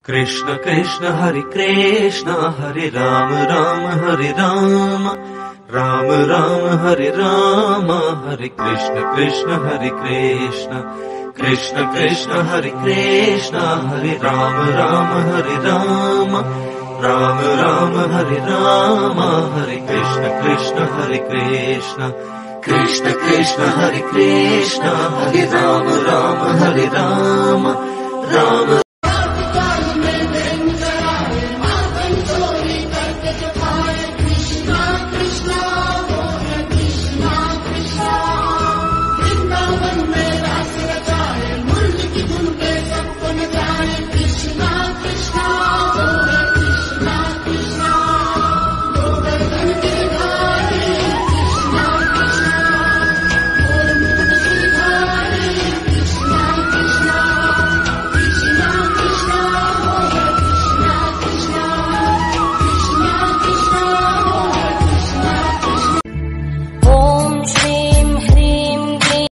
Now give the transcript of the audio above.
Krishna Krishna Hare Krishna Hare Ram Ram Hare Ram Ram Ram Hare Ram Hare Krishna Krishna Hare Krishna Krishna Krishna Hare Krishna Hare Ram Ram Hare Ram Ram Ram Hare Ram Hare Krishna Krishna Hare Krishna Krishna Krishna Hare Krishna Hare Ram Ram Hare Ram Ram